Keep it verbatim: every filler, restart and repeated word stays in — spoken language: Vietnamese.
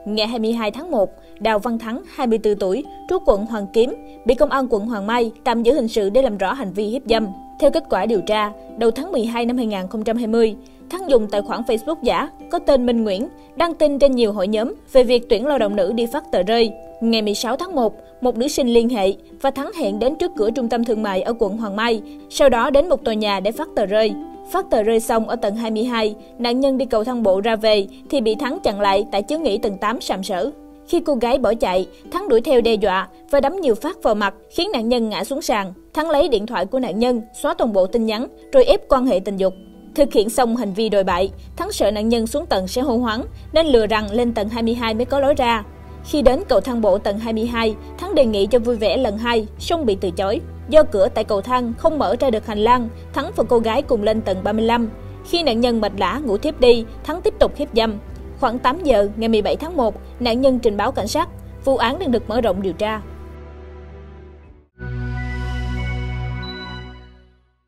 Ngày hai mươi hai tháng một, Đào Văn Thắng, hai mươi tư tuổi, trú quận Hoàn Kiếm, bị công an quận Hoàng Mai tạm giữ hình sự để làm rõ hành vi hiếp dâm. Theo kết quả điều tra, đầu tháng mười hai năm hai nghìn không trăm hai mươi, Thắng dùng tài khoản Facebook giả có tên Minh Nguyễn đăng tin trên nhiều hội nhóm về việc tuyển lao động nữ đi phát tờ rơi. Ngày mười sáu tháng một, một nữ sinh liên hệ và Thắng hẹn đến trước cửa trung tâm thương mại ở quận Hoàng Mai, sau đó đến một tòa nhà để phát tờ rơi. Phát tờ rơi xong ở tầng hai mươi hai, nạn nhân đi cầu thang bộ ra về thì bị Thắng chặn lại tại chướng nghỉ tầng tám sàm sỡ. Khi cô gái bỏ chạy, Thắng đuổi theo đe dọa và đấm nhiều phát vào mặt, khiến nạn nhân ngã xuống sàn. Thắng lấy điện thoại của nạn nhân, xóa toàn bộ tin nhắn, rồi ép quan hệ tình dục. Thực hiện xong hành vi đồi bại, Thắng sợ nạn nhân xuống tầng sẽ hô hoáng, nên lừa rằng lên tầng hai mươi hai mới có lối ra. Khi đến cầu thang bộ tầng hai mươi hai, Thắng đề nghị cho vui vẻ lần hai, song bị từ chối. Do cửa tại cầu thang không mở ra được hành lang, Thắng và cô gái cùng lên tầng ba mươi lăm. Khi nạn nhân mệt lả ngủ thiếp đi, Thắng tiếp tục hiếp dâm. Khoảng tám giờ ngày mười bảy tháng một, nạn nhân trình báo cảnh sát. Vụ án đang được mở rộng điều tra.